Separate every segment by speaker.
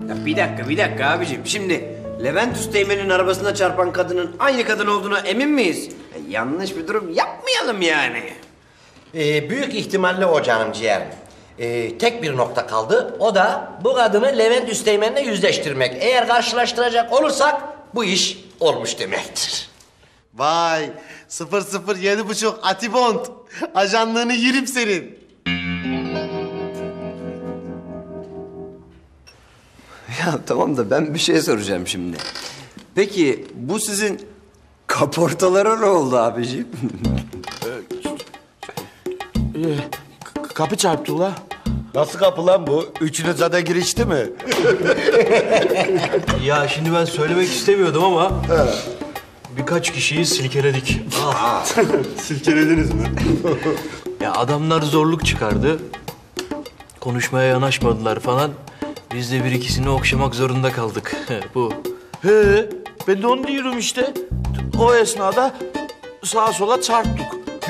Speaker 1: Ya bir dakika abicim. Şimdi Levent Üsteğmen'in arabasına çarpan kadının aynı kadın olduğuna emin miyiz? Yanlış bir durum yapmayalım yani.
Speaker 2: Büyük ihtimalle o canım ciğerim. Tek bir nokta kaldı. O da bu kadını Levent Üsteğmen'le yüzleştirmek. Eğer karşılaştıracak olursak bu iş olmuş demektir.
Speaker 3: Vay 007,5 Atibond. Ajanlığını yerim senin.
Speaker 1: Ya tamam da ben bir şey soracağım şimdi. Peki bu sizin kaportalara ne oldu abicim?
Speaker 4: Kapı çarptı ula.
Speaker 5: Nasıl kapı lan bu? Üçünüz zaten girişti mi?
Speaker 6: Ya şimdi ben söylemek istemiyordum ama birkaç kişiyi silkeledik.
Speaker 4: Silkelediniz mi?
Speaker 6: Ya adamlar zorluk çıkardı. Konuşmaya yanaşmadılar falan. Biz de bir ikisini okşamak zorunda kaldık. Bu.
Speaker 4: He, ben de onu diyorum işte. O esnada sağa sola çarptık.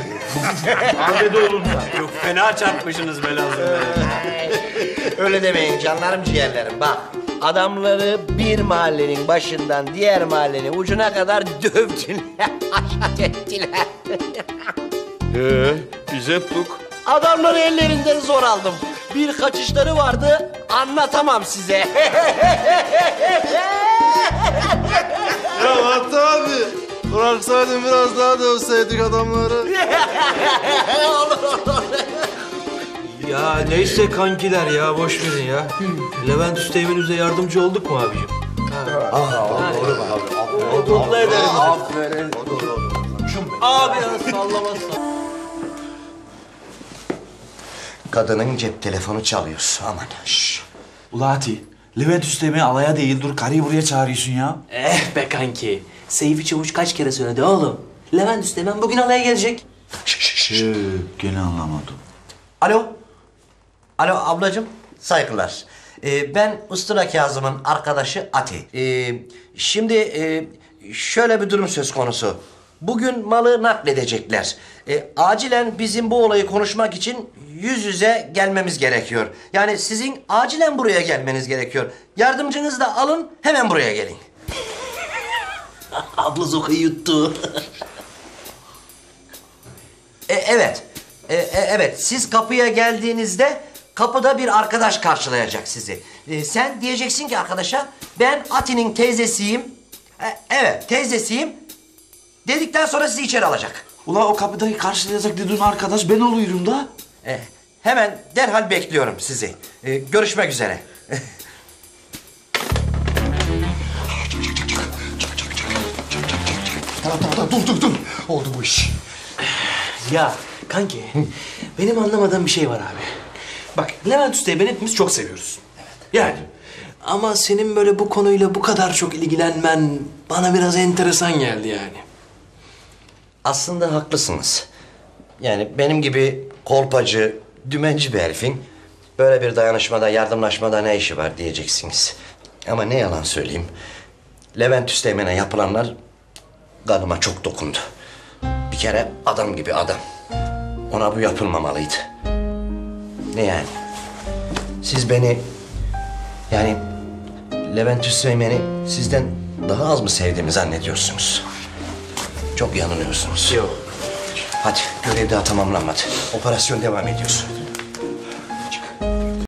Speaker 1: Çok fena çarpmışsınız be lazım.
Speaker 2: Öyle demeyin canlarım ciğerlerim. Bak adamları bir mahallenin başından diğer mahallenin ucuna kadar dövdüler, aşağı ettiler.
Speaker 4: He, biz ettik.
Speaker 2: Adamları ellerinden zor aldım. Bir kaçışları vardı, anlatamam size.
Speaker 3: Ya Hatta abi. Bıraksaydın biraz daha dövseydik adamları.
Speaker 6: Ya neyse kankiler ya boş verin ya. Levent Üsteğmen'imize yardımcı olduk mu abicim?
Speaker 2: Mutlu ederim.
Speaker 1: Aferin.
Speaker 6: Abi ya sallamazsan.
Speaker 2: Kadının cep telefonu çalıyor. Aman. Şş.
Speaker 4: Ula Ati, Levent Üsteğmen alaya değil dur karıyı buraya çağırıyorsun ya.
Speaker 7: Eh be kanki. Seyfi Çavuş kaç kere söyledi oğlum. Levent Üsteğmen bugün alaya gelecek.
Speaker 4: Gene anlamadım.
Speaker 2: Alo. Alo ablacığım. Saygılar. Ben Ustura Kazım'ın arkadaşı Ati. Şimdi şöyle bir durum söz konusu. Bugün malı nakledecekler. Acilen bizim bu olayı konuşmak için yüz yüze gelmemiz gerekiyor. Yani sizin acilen buraya gelmeniz gerekiyor. Yardımcınızı da alın, hemen buraya gelin.
Speaker 7: Abla Zoka'yı yuttu.
Speaker 2: Evet. Evet, siz kapıya geldiğinizde kapıda bir arkadaş karşılayacak sizi. Sen diyeceksin ki arkadaşa, ben Ati'nin teyzesiyim. Evet, teyzesiyim. Dedikten sonra sizi içeri alacak.
Speaker 4: Ula o kapıdaki karşılayacak dediğin arkadaş ben oluyorum da.
Speaker 2: Hemen derhal bekliyorum sizi. Görüşmek üzere.
Speaker 5: Tamam dur. Oldu bu iş.
Speaker 7: Ya kanki benim anlamadığım bir şey var abi. Bak Levent Üsteğmen'i hepimiz çok seviyoruz. Yani ama senin böyle bu konuyla bu kadar çok ilgilenmen bana biraz enteresan geldi yani.
Speaker 2: Aslında haklısınız. Yani benim gibi kolpacı, dümenci bir herifin böyle bir dayanışmada, yardımlaşmada ne işi var diyeceksiniz. Ama ne yalan söyleyeyim. Levent Üsteğmen'e yapılanlar kanıma çok dokundu. Bir kere adam gibi adam. Ona bu yapılmamalıydı. Ne yani? Siz beni, yani Levent Üsteğmen'i sizden daha az mı sevdiğimi zannediyorsunuz? Çok yanılıyorsunuz.
Speaker 7: Yok.
Speaker 2: Hadi görev daha tamamlanmadı. Operasyon devam ediyor.